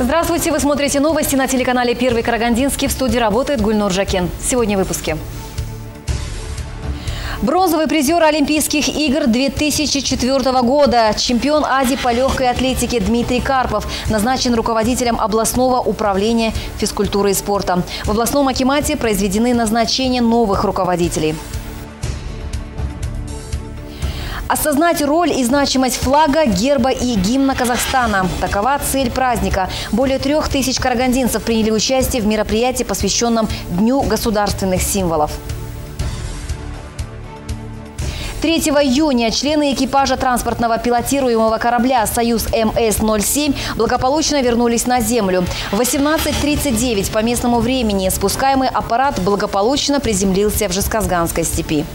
Здравствуйте, вы смотрите новости на телеканале «Первый Карагандинский». В студии работает Гульнур Жакен. Сегодня в выпуске. Бронзовый призер Олимпийских игр 2004 года. Чемпион Азии по легкой атлетике Дмитрий Карпов назначен руководителем областного управления физкультуры и спорта. В областном акимате произведены назначения новых руководителей. Осознать роль и значимость флага, герба и гимна Казахстана. Такова цель праздника. Более 3000 карагандинцев приняли участие в мероприятии, посвященном Дню государственных символов. 3 июня члены экипажа транспортного пилотируемого корабля «Союз МС-07» благополучно вернулись на землю. В 18:39 по местному времени спускаемый аппарат благополучно приземлился в Жезказганской степи.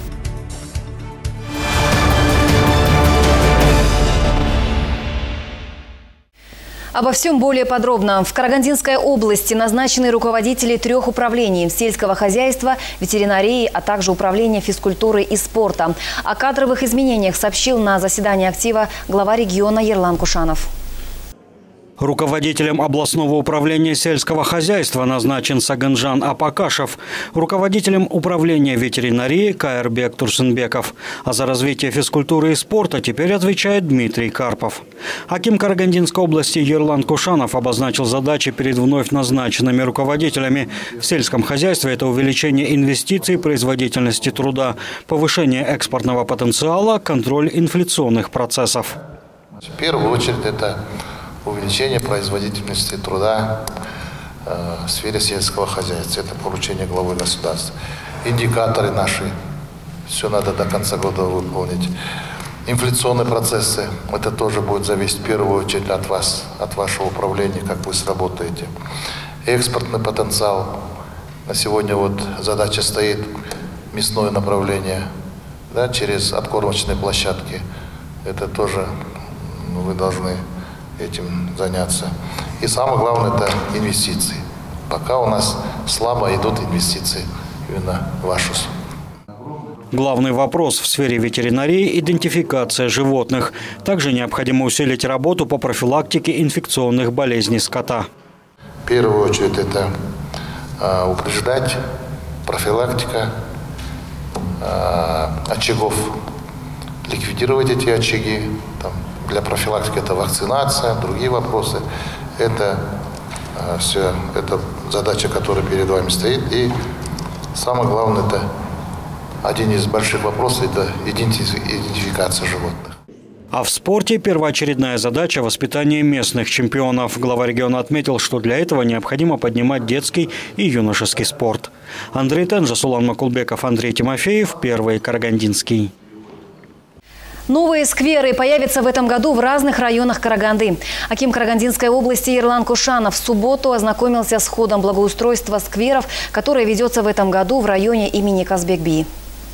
Обо всем более подробно. В Карагандинской области назначены руководители 3 управлений – сельского хозяйства, ветеринарии, а также управления физкультуры и спорта. О кадровых изменениях сообщил на заседании актива глава региона Ерлан Кушанов. Руководителем областного управления сельского хозяйства назначен Саганжан Апакашев, руководителем управления ветеринарии Каирбек Турсынбеков. А за развитие физкультуры и спорта теперь отвечает Дмитрий Карпов. Аким Карагандинской области Ерлан Кушанов обозначил задачи перед вновь назначенными руководителями. В сельском хозяйстве это увеличение инвестиций, производительности труда, повышение экспортного потенциала, контроль инфляционных процессов. В первую очередь это увеличение производительности труда в сфере сельского хозяйства. Это поручение главы государства. Индикаторы наши, все надо до конца года выполнить. Инфляционные процессы, это тоже будет зависеть в первую очередь от вас, от вашего управления, как вы сработаете. Экспортный потенциал. На сегодня вот задача стоит мясное направление, да, через откормочные площадки. Это тоже вы должны этим заняться. И самое главное – это инвестиции. Пока у нас слабо идут инвестиции именно в вашу сторону. Главный вопрос в сфере ветеринарии – идентификация животных. Также необходимо усилить работу по профилактике инфекционных болезней скота. В первую очередь это упреждать, профилактика очагов, ликвидировать эти очаги. Для профилактики это вакцинация, другие вопросы. Это все, это задача, которая перед вами стоит. И самое главное, это один из больших вопросов, это идентификация животных. А в спорте первоочередная задача – воспитание местных чемпионов. Глава региона отметил, что для этого необходимо поднимать детский и юношеский спорт. Андрей Тенжа, Сулан Макулбеков, Андрей Тимофеев, Первый Карагандинский. Новые скверы появятся в этом году в разных районах Караганды. Аким Карагандинской области Ерлан Кушанов в субботу ознакомился с ходом благоустройства скверов, которое ведется в этом году в районе имени Казбекби.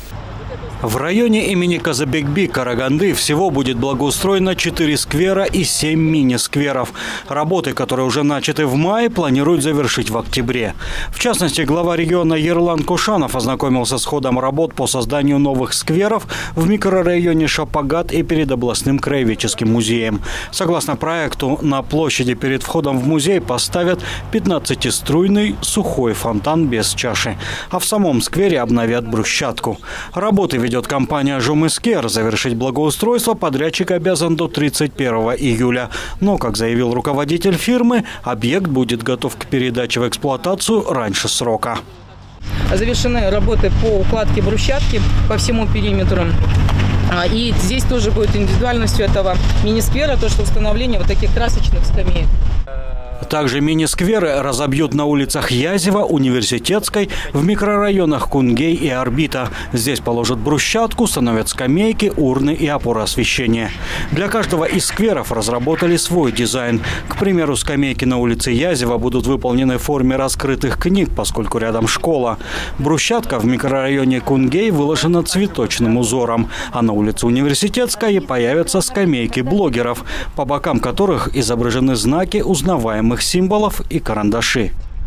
В районе имени Казбекби Караганды всего будет благоустроено 4 сквера и 7 мини-скверов. Работы, которые уже начаты в мае, планируют завершить в октябре. В частности, глава региона Ерлан Кушанов ознакомился с ходом работ по созданию новых скверов в микрорайоне Шапагат и перед областным краеведческим музеем. Согласно проекту, на площади перед входом в музей поставят 15-струйный сухой фонтан без чаши. А в самом сквере обновят брусчатку. Работы ведет компания «Жумыскер». Завершить благоустройство подрядчик обязан до 31 июля. Но, как заявил руководитель фирмы, объект будет готов к передаче в эксплуатацию раньше срока. Завершены работы по укладке брусчатки по всему периметру. И здесь тоже будет индивидуальностью этого мини-сквера, то, что установление вот таких красочных скамеек. Также мини-скверы разобьют на улицах Язева, Университетской, в микрорайонах Кунгей и Орбита. Здесь положат брусчатку, установят скамейки, урны и опоры освещения. Для каждого из скверов разработали свой дизайн. К примеру, скамейки на улице Язева будут выполнены в форме раскрытых книг, поскольку рядом школа. Брусчатка в микрорайоне Кунгей выложена цветочным узором. А на улице Университетской появятся скамейки блогеров, по бокам которых изображены знаки узнаваемых символов и карандаши.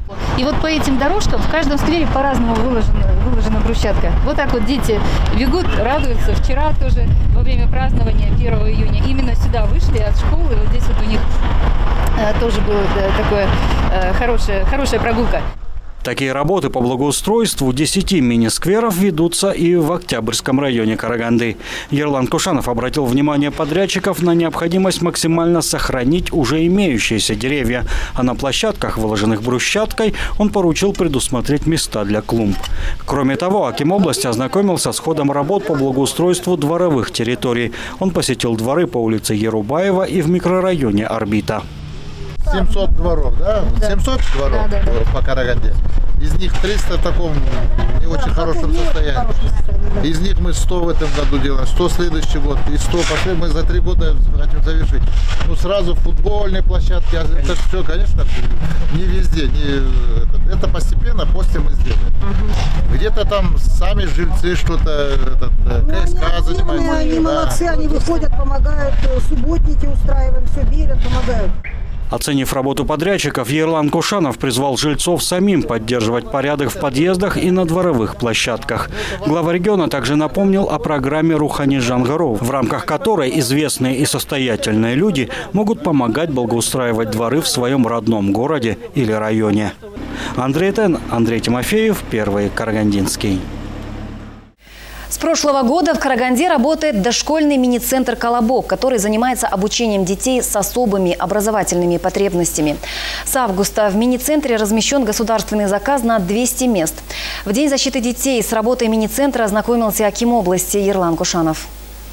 И вот по этим дорожкам в каждом сквере по-разному выложена брусчатка. Вот так вот дети бегут, радуются. Вчера тоже во время празднования 1 июня именно сюда вышли от школы. Вот здесь вот у них тоже была такая хорошая прогулка. Такие работы по благоустройству 10 мини-скверов ведутся и в Октябрьском районе Караганды. Ерлан Кушанов обратил внимание подрядчиков на необходимость максимально сохранить уже имеющиеся деревья. А на площадках, выложенных брусчаткой, он поручил предусмотреть места для клумб. Кроме того, аким области ознакомился с ходом работ по благоустройству дворовых территорий. Он посетил дворы по улице Ерубаева и в микрорайоне Орбита. 700 дворов, да? 700 дворов по Караганде. Из них 300 в таком не очень хорошем состоянии. Из них мы 100 в этом году делаем, 100 следующий год и 100 мы за 3 года хотим завершить. Ну сразу футбольные площадки, это все, конечно, не везде. Это постепенно, после мы сделаем. Где-то там сами жильцы что-то, КСК занимаются. Они молодцы, они выходят, помогают, субботники устраиваем, все берут, помогают. Оценив работу подрядчиков, Ерлан Кушанов призвал жильцов самим поддерживать порядок в подъездах и на дворовых площадках. Глава региона также напомнил о программе «Рухани Жангаров», в рамках которой известные и состоятельные люди могут помогать благоустраивать дворы в своем родном городе или районе. Андрей Тен, Андрей Тимофеев, Первый Карагандинский. С прошлого года в Караганде работает дошкольный мини-центр «Колобок», который занимается обучением детей с особыми образовательными потребностями. С августа в мини-центре размещен государственный заказ на 200 мест. В День защиты детей с работой мини-центра ознакомился аким области Ерлан Кушанов.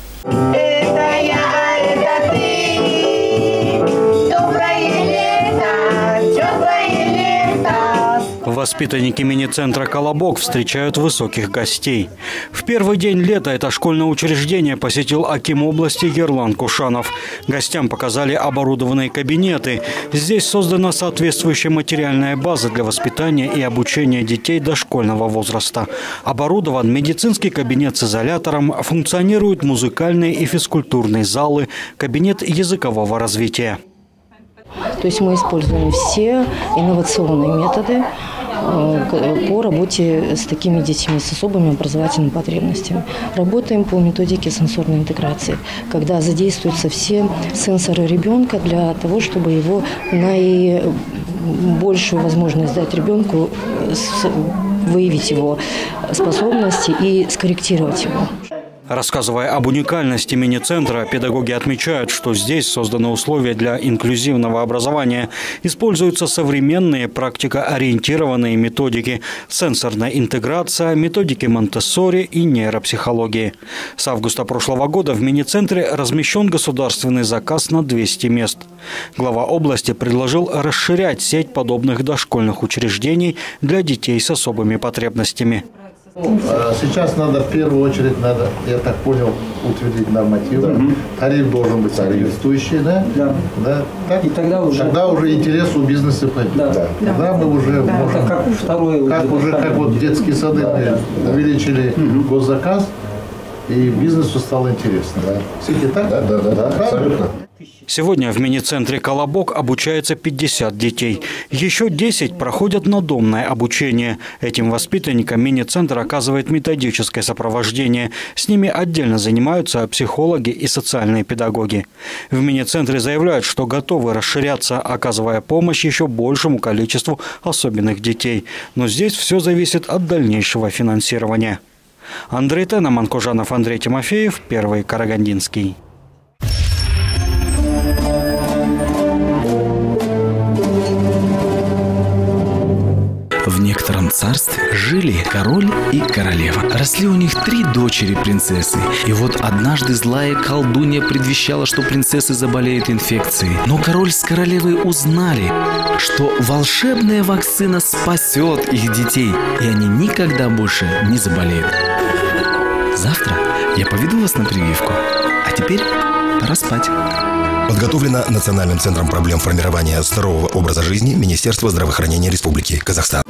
Воспитанники мини-центра «Колобок» встречают высоких гостей. В первый день лета это школьное учреждение посетил аким области Ерлан Кушанов. Гостям показали оборудованные кабинеты. Здесь создана соответствующая материальная база для воспитания и обучения детей дошкольного возраста. Оборудован медицинский кабинет с изолятором, функционируют музыкальные и физкультурные залы, кабинет языкового развития. То есть мы используем все инновационные методы по работе с такими детьми с особыми образовательными потребностями. Работаем по методике сенсорной интеграции, когда задействуются все сенсоры ребенка для того, чтобы его наибольшую возможность дать ребенку выявить его способности и скорректировать его. Рассказывая об уникальности мини-центра, педагоги отмечают, что здесь созданы условия для инклюзивного образования. Используются современные практикоориентированные методики, сенсорная интеграция, методики Монтессори и нейропсихологии. С августа прошлого года в мини-центре размещен государственный заказ на 200 мест. Глава области предложил расширять сеть подобных дошкольных учреждений для детей с особыми потребностями. Сейчас надо в первую очередь, я так понял, утвердить нормативы. Тариф должен быть соответствующий, да? Да. Так? И тогда уже интерес у бизнеса пойдет. Тогда мы уже можем, как вот детские сады мы увеличили госзаказ, и бизнесу стало интересно. Все так? Да, абсолютно. Сегодня в мини-центре «Колобок» обучается 50 детей. Еще 10 проходят надомное обучение. Этим воспитанникам мини-центр оказывает методическое сопровождение. С ними отдельно занимаются психологи и социальные педагоги. В мини-центре заявляют, что готовы расширяться, оказывая помощь еще большему количеству особенных детей. Но здесь все зависит от дальнейшего финансирования. Андрей Тен, Аман Кожанов, Андрей Тимофеев, Первый Карагандинский. В некотором царстве жили король и королева. Росли у них 3 дочери-принцессы. И вот однажды злая колдунья предвещала, что принцессы заболеют инфекцией. Но король с королевой узнали, что волшебная вакцина спасет их детей, и они никогда больше не заболеют. Завтра я поведу вас на прививку. А теперь пора спать. Подготовлено Национальным центром проблем формирования здорового образа жизни Министерства здравоохранения Республики Казахстан.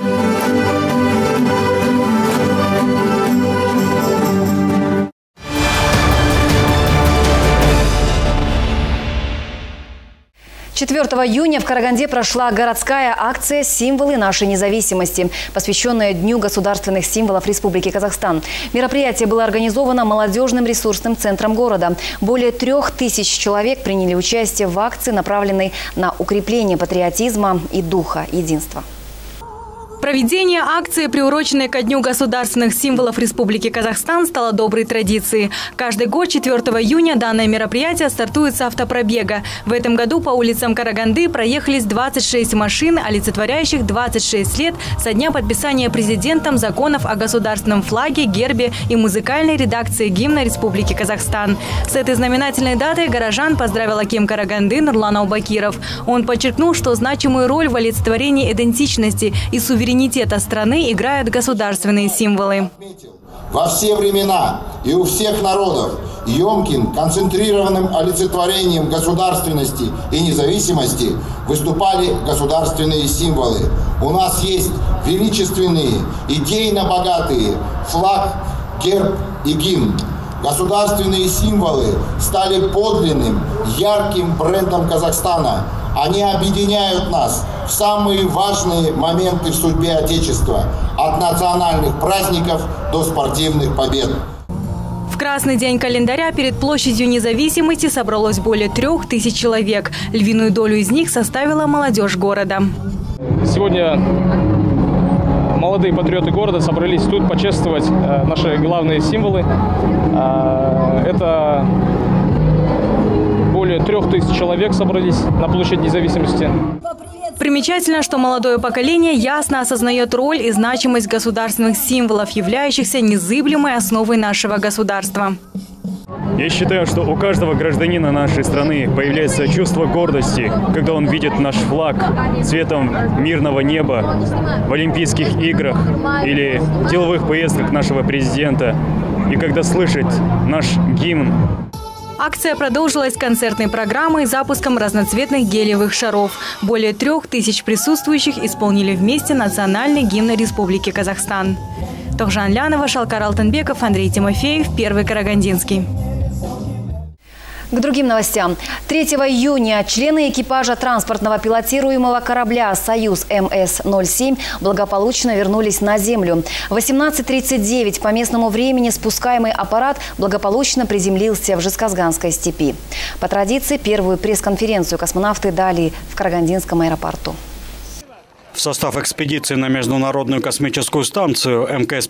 4 июня в Караганде прошла городская акция «Символы нашей независимости», посвященная Дню государственных символов Республики Казахстан. Мероприятие было организовано молодежным ресурсным центром города. Более 3000 человек приняли участие в акции, направленной на укрепление патриотизма и духа единства. Проведение акции, приуроченной ко Дню государственных символов Республики Казахстан, стало доброй традицией. Каждый год 4 июня данное мероприятие стартует с автопробега. В этом году по улицам Караганды проехались 26 машин, олицетворяющих 26 лет со дня подписания президентом законов о государственном флаге, гербе и музыкальной редакции гимна Республики Казахстан. С этой знаменательной датой горожан поздравил аким Караганды Нурлан Аубакиров. Он подчеркнул, что значимую роль в олицетворении идентичности и суверенитета страны играют государственные символы. Во все времена и у всех народов емким, концентрированным олицетворением государственности и независимости выступали государственные символы. У нас есть величественные, идейно богатые флаг, герб и гимн. Государственные символы стали подлинным, ярким брендом Казахстана. Они объединяют нас в самые важные моменты в судьбе Отечества, от национальных праздников до спортивных побед. В красный день календаря перед площадью независимости собралось более 3000 человек. Львиную долю из них составила молодежь города. Сегодня молодые патриоты города собрались тут почествовать наши главные символы. Это более 3000 человек собрались на площади независимости. Примечательно, что молодое поколение ясно осознает роль и значимость государственных символов, являющихся незыблемой основой нашего государства. Я считаю, что у каждого гражданина нашей страны появляется чувство гордости, когда он видит наш флаг цветом мирного неба в Олимпийских играх или деловых поездках нашего президента, и когда слышит наш гимн. Акция продолжилась концертной программой и запуском разноцветных гелиевых шаров. Более 3000 присутствующих исполнили вместе национальный гимн Республики Казахстан. Тохжан Лянова, Шалкар Алтынбеков, Андрей Тимофеев, Первый Карагандинский. К другим новостям. 3 июня члены экипажа транспортного пилотируемого корабля «Союз МС-07» благополучно вернулись на землю. В 18:39 по местному времени спускаемый аппарат благополучно приземлился в Жезказганской степи. По традиции, первую пресс-конференцию космонавты дали в Карагандинском аэропорту. В состав экспедиции на Международную космическую станцию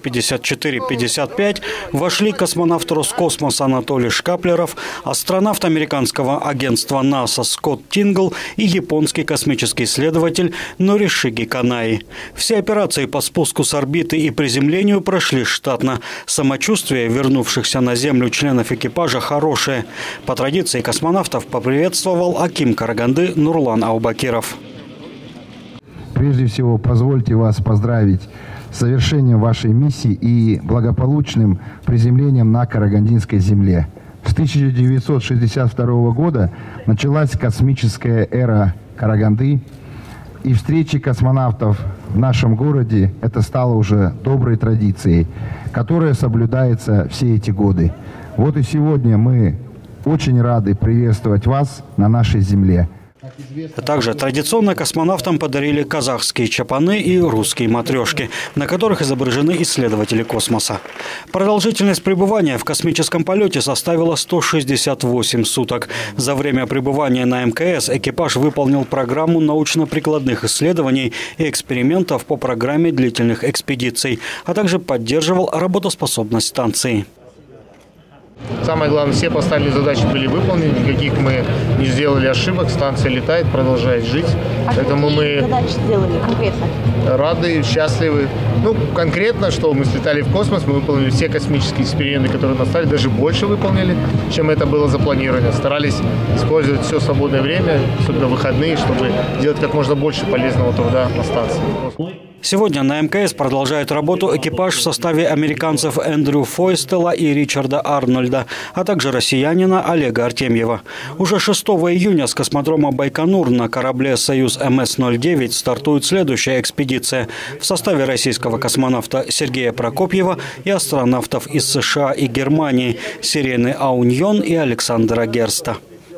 МКС-54-55 вошли космонавт Роскосмоса Анатолий Шкаплеров, астронавт американского агентства НАСА Скотт Тингл и японский космический исследователь Норишиги Канаи. Все операции по спуску с орбиты и приземлению прошли штатно. Самочувствие вернувшихся на Землю членов экипажа хорошее. По традиции космонавтов поприветствовал аким Караганды Нурлан Аубакиров. Прежде всего, позвольте вас поздравить с завершением вашей миссии и благополучным приземлением на Карагандинской земле. С 1962 года началась космическая эра Караганды, и встречи космонавтов в нашем городе это стало уже доброй традицией, которая соблюдается все эти годы. Вот и сегодня мы очень рады приветствовать вас на нашей земле. Также традиционно космонавтам подарили казахские чапаны и русские матрешки, на которых изображены исследователи космоса. Продолжительность пребывания в космическом полете составила 168 суток. За время пребывания на МКС экипаж выполнил программу научно-прикладных исследований и экспериментов по программе длительных экспедиций, а также поддерживал работоспособность станции. Самое главное, все поставленные задачи были выполнены, никаких мы не сделали ошибок, станция летает, продолжает жить. Поэтому мы сделали конкретно? Рады, счастливы. Ну, конкретно, что мы слетали в космос, мы выполнили все космические эксперименты, которые нас стали, даже больше выполнили, чем это было запланировано. Старались использовать все свободное время, особенно выходные, чтобы делать как можно больше полезного труда на станции. Сегодня на МКС продолжает работу экипаж в составе американцев Эндрю Фойстела и Ричарда Арнольда, а также россиянина Олега Артемьева. Уже 6 июня с космодрома Байконур на корабле «Союз МС-09» стартует следующая экспедиция в составе российского космонавта Сергея Прокопьева и астронавтов из США и Германии Сирены Ауньон и Александра Герста.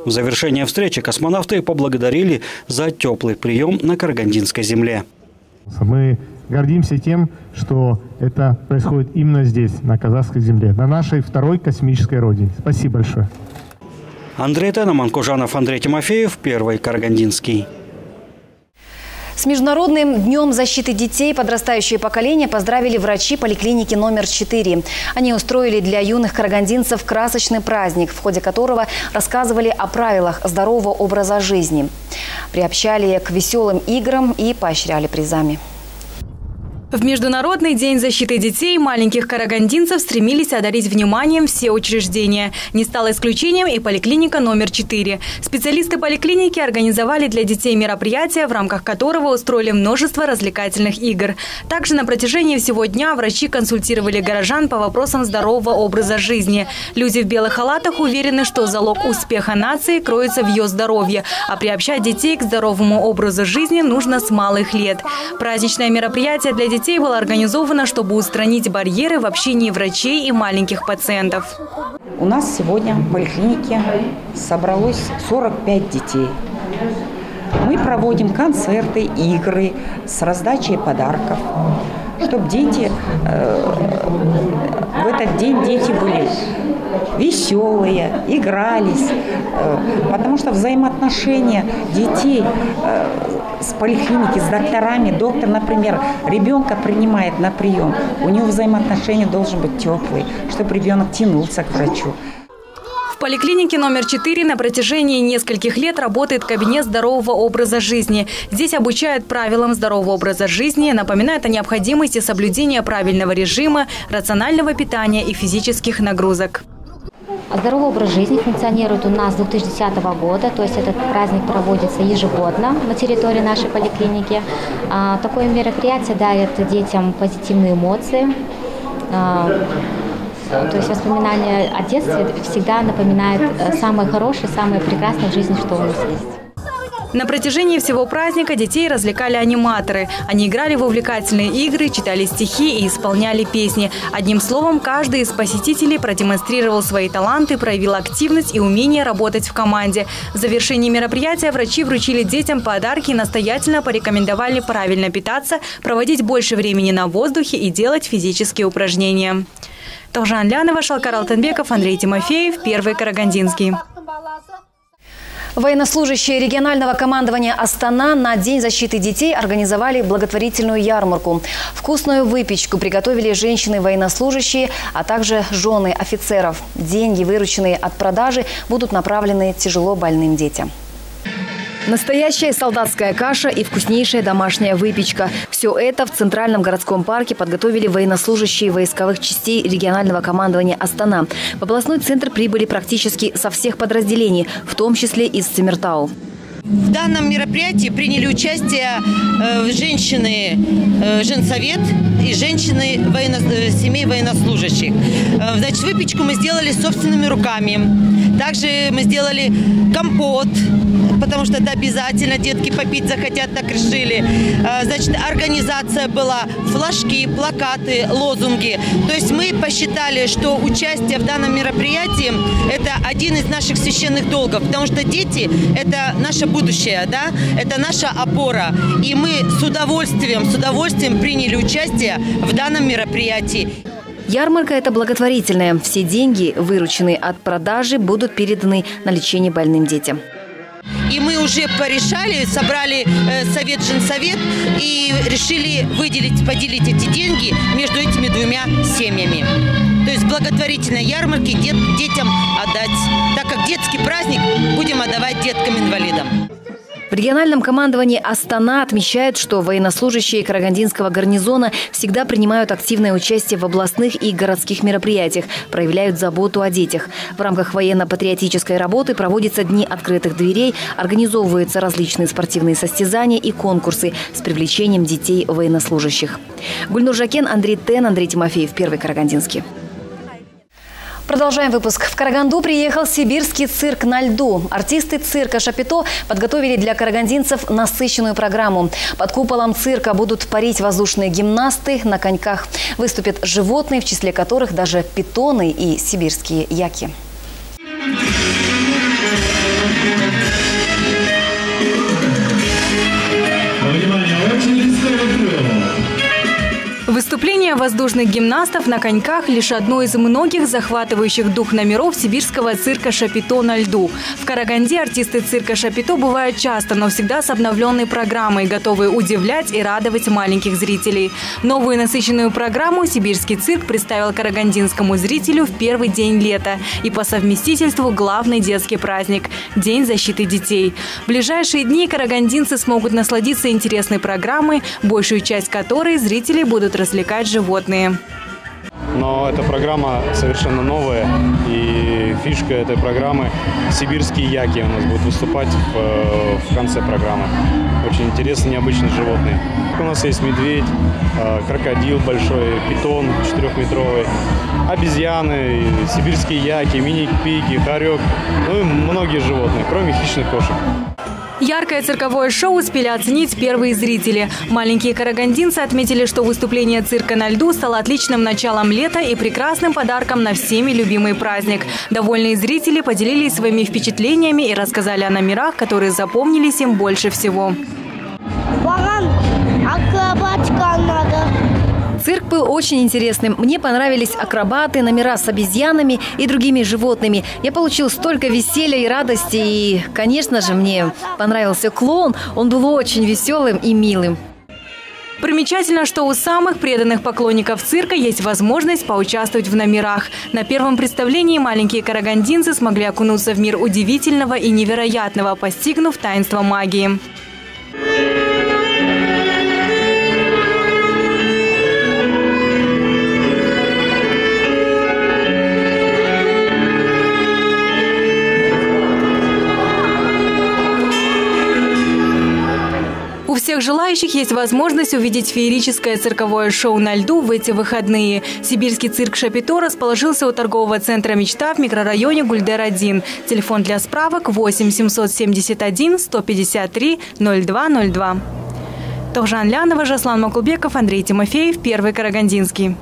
В завершение встречи космонавты поблагодарили за теплый прием на Карагандинской земле. Мы гордимся тем, что это происходит именно здесь, на казахской земле, на нашей второй космической родине. Спасибо большое. Андрей Тенеман, Кужанов, Андрей Тимофеев, Первый Карагандинский. С Международным днем защиты детей подрастающее поколение поздравили врачи поликлиники номер 4. Они устроили для юных карагандинцев красочный праздник, в ходе которого рассказывали о правилах здорового образа жизни, приобщали к веселым играм и поощряли призами. В Международный день защиты детей маленьких карагандинцев стремились одарить вниманием все учреждения. Не стало исключением и поликлиника номер 4. Специалисты поликлиники организовали для детей мероприятие, в рамках которого устроили множество развлекательных игр. Также на протяжении всего дня врачи консультировали горожан по вопросам здорового образа жизни. Люди в белых халатах уверены, что залог успеха нации кроется в ее здоровье, а приобщать детей к здоровому образу жизни нужно с малых лет. Праздничное мероприятие для детей было организовано, чтобы устранить барьеры в общении врачей и маленьких пациентов. У нас сегодня в поликлинике собралось 45 детей. Мы проводим концерты, игры с раздачей подарков, чтобы дети, в этот день дети были веселые, игрались, потому что взаимоотношения детей с поликлиники, с докторами, доктор, например, ребенка принимает на прием, у него взаимоотношения должны быть теплые, чтобы ребенок тянулся к врачу. В поликлинике номер 4 на протяжении нескольких лет работает кабинет здорового образа жизни. Здесь обучают правилам здорового образа жизни, напоминают о необходимости соблюдения правильного режима, рационального питания и физических нагрузок. Здоровый образ жизни функционирует у нас с 2010 года, то есть этот праздник проводится ежегодно на территории нашей поликлиники. Такое мероприятие дарит детям позитивные эмоции. То есть воспоминания о детстве всегда напоминают самое хорошее, самое прекрасное в жизни, что у нас есть. На протяжении всего праздника детей развлекали аниматоры. Они играли в увлекательные игры, читали стихи и исполняли песни. Одним словом, каждый из посетителей продемонстрировал свои таланты, проявил активность и умение работать в команде. В завершении мероприятия врачи вручили детям подарки и настоятельно порекомендовали правильно питаться, проводить больше времени на воздухе и делать физические упражнения. Толжан Лянова, Шалкар Алтынбеков, Андрей Тимофеев, Первый Карагандинский. Военнослужащие регионального командования Астана на День защиты детей организовали благотворительную ярмарку. Вкусную выпечку приготовили женщины-военнослужащие, а также жены офицеров. Деньги, вырученные от продажи, будут направлены тяжело больным детям. Настоящая солдатская каша и вкуснейшая домашняя выпечка. Все это в Центральном городском парке подготовили военнослужащие войсковых частей регионального командования Астана. В областной центр прибыли практически со всех подразделений, в том числе из Циммертау. В данном мероприятии приняли участие женщины женсовет и женщины семей военнослужащих. Значит, выпечку мы сделали собственными руками. Также мы сделали компот, потому что это обязательно, детки попить захотят, так решили. Значит, организация была, флажки, плакаты, лозунги. То есть мы посчитали, что участие в данном мероприятии – это один из наших священных долгов, потому что дети – это наше будущее, да? Это наша опора. И мы с удовольствием приняли участие в данном мероприятии. Ярмарка – это благотворительная. Все деньги, вырученные от продажи, будут переданы на лечение больным детям. И мы уже порешали, собрали совет-женсовет и решили поделить эти деньги между этими двумя семьями. То есть благотворительной ярмарки детям отдать. Так как детский праздник будем отдавать деткам-инвалидам. В региональном командовании Астана отмечают, что военнослужащие Карагандинского гарнизона всегда принимают активное участие в областных и городских мероприятиях, проявляют заботу о детях. В рамках военно-патриотической работы проводятся дни открытых дверей, организовываются различные спортивные состязания и конкурсы с привлечением детей военнослужащих. Гульнур Жакен, Андрей Тен, Андрей Тимофеев, Первый Карагандинский. Продолжаем выпуск. В Караганду приехал сибирский цирк на льду. Артисты цирка «Шапито» подготовили для карагандинцев насыщенную программу. Под куполом цирка будут парить воздушные гимнасты на коньках. Выступят животные, в числе которых даже питоны и сибирские яки. Выступление воздушных гимнастов на коньках – лишь одно из многих захватывающих дух номеров сибирского цирка «Шапито» на льду. В Караганде артисты цирка «Шапито» бывают часто, но всегда с обновленной программой, готовые удивлять и радовать маленьких зрителей. Новую насыщенную программу сибирский цирк представил карагандинскому зрителю в первый день лета и по совместительству главный детский праздник – День защиты детей. В ближайшие дни карагандинцы смогут насладиться интересной программой, большую часть которой зрители будут развлекать животные. Но эта программа совершенно новая, и фишка этой программы – сибирские яки у нас будут выступать в конце программы. Очень интересные, необычные животные. У нас есть медведь, крокодил большой, питон 4-метровый, обезьяны, сибирские яки, мини-пиги, хорек, ну и многие животные, кроме хищных кошек. Яркое цирковое шоу успели оценить первые зрители. Маленькие карагандинцы отметили, что выступление цирка на льду стало отличным началом лета и прекрасным подарком на всеми любимый праздник. Довольные зрители поделились своими впечатлениями и рассказали о номерах, которые запомнились им больше всего. Акробатика надо. Цирк был очень интересным. Мне понравились акробаты, номера с обезьянами и другими животными. Я получил столько веселья и радости. И, конечно же, мне понравился клоун. Он был очень веселым и милым. Примечательно, что у самых преданных поклонников цирка есть возможность поучаствовать в номерах. На первом представлении маленькие карагандинцы смогли окунуться в мир удивительного и невероятного, постигнув таинство магии. У всех желающих есть возможность увидеть феерическое цирковое шоу на льду в эти выходные. Сибирский цирк «Шапито» расположился у торгового центра «Мечта» в микрорайоне Гульдер-1. Телефон для справок 8 771 153 0202. Тохжан Лянова, Жаслан Макулбеков, Андрей Тимофеев, Первый Карагандинский.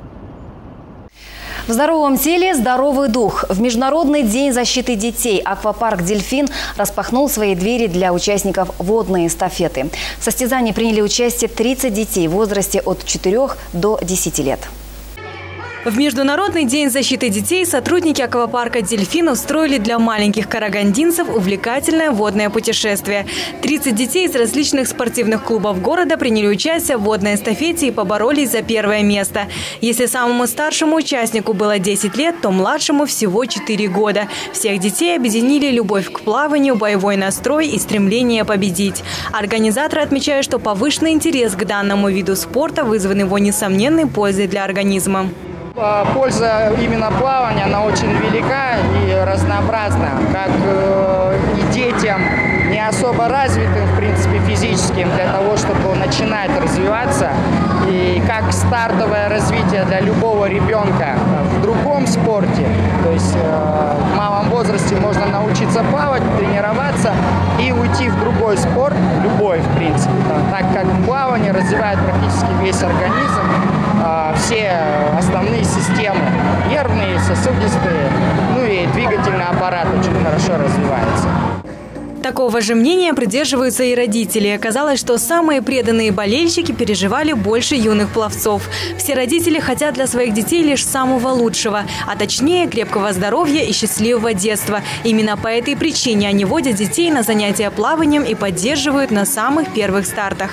В здоровом теле – здоровый дух. В Международный день защиты детей аквапарк «Дельфин» распахнул свои двери для участников водной эстафеты. В состязании приняли участие 30 детей в возрасте от 4 до 10 лет. В Международный день защиты детей сотрудники аквапарка «Дельфин» устроили для маленьких карагандинцев увлекательное водное путешествие. 30 детей из различных спортивных клубов города приняли участие в водной эстафете и поборолись за первое место. Если самому старшему участнику было 10 лет, то младшему всего 4 года. Всех детей объединили любовь к плаванию, боевой настрой и стремление победить. Организаторы отмечают, что повышенный интерес к данному виду спорта вызван его несомненной пользой для организма. Польза именно плавания, она очень велика и разнообразна. Как и детям, не особо развитым, в принципе, физическим, для того, чтобы начинать развиваться. И как стартовое развитие для любого ребенка в другом спорте. То есть в малом возрасте можно научиться плавать, тренироваться и уйти в другой спорт, любой, в принципе. Так как плавание развивает практически весь организм, все основные системы, нервные, сосудистые, ну и двигательный аппарат очень хорошо развивается. Такого же мнения придерживаются и родители. Оказалось, что самые преданные болельщики переживали больше юных пловцов. Все родители хотят для своих детей лишь самого лучшего, а точнее крепкого здоровья и счастливого детства. Именно по этой причине они водят детей на занятия плаванием и поддерживают на самых первых стартах.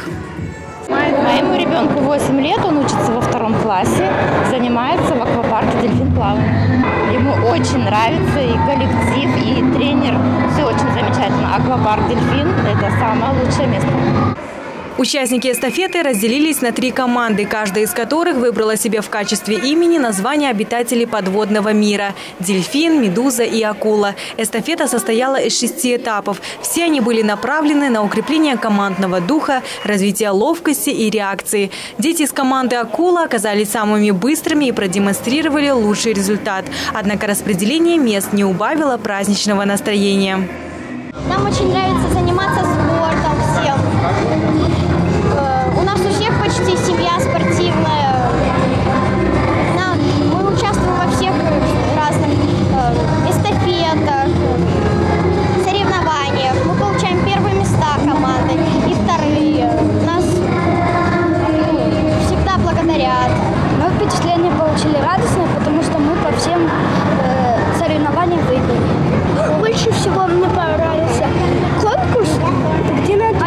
Моему ребенку 8 лет, он учится во 2 классе, занимается в аквапарке «Дельфин» плаванием. Ему очень нравится и коллектив, и тренер. Все очень замечательно. Аквапарк «Дельфин» – это самое лучшее место. Участники эстафеты разделились на 3 команды, каждая из которых выбрала себе в качестве имени название обитателей подводного мира – дельфин, медуза и акула. Эстафета состояла из 6 этапов. Все они были направлены на укрепление командного духа, развитие ловкости и реакции. Дети из команды «Акула» оказались самыми быстрыми и продемонстрировали лучший результат. Однако распределение мест не убавило праздничного настроения. Нам очень нравится заниматься спортом всем. У нас у всех почти семья спортивная. Мы участвуем во всех разных эстафетах, соревнованиях. всего мне понравился конкурс, где надо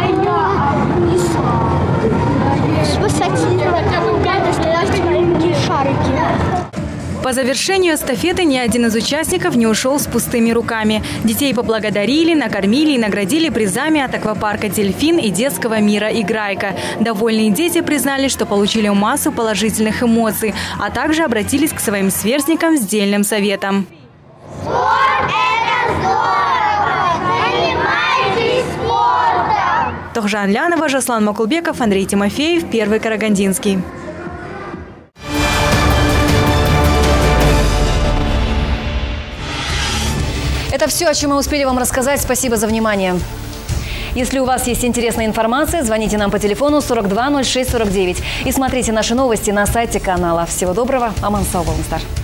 с высоты доставать маленькие шарики. По завершению эстафеты ни один из участников не ушел с пустыми руками. Детей поблагодарили, накормили и наградили призами от аквапарка «Дельфин» и детского мира «Играйка». Довольные дети признали, что получили массу положительных эмоций, а также обратились к своим сверстникам с дельным советом. Спорт – это здорово! Занимайтесь спортом! Тохжан Лянова, Жаслан Макулбеков, Андрей Тимофеев, Первый Карагандинский. Это все, о чем мы успели вам рассказать. Спасибо за внимание. Если у вас есть интересная информация, звоните нам по телефону 42 06 49 и смотрите наши новости на сайте канала. Всего доброго. Аман сау болыңыздар.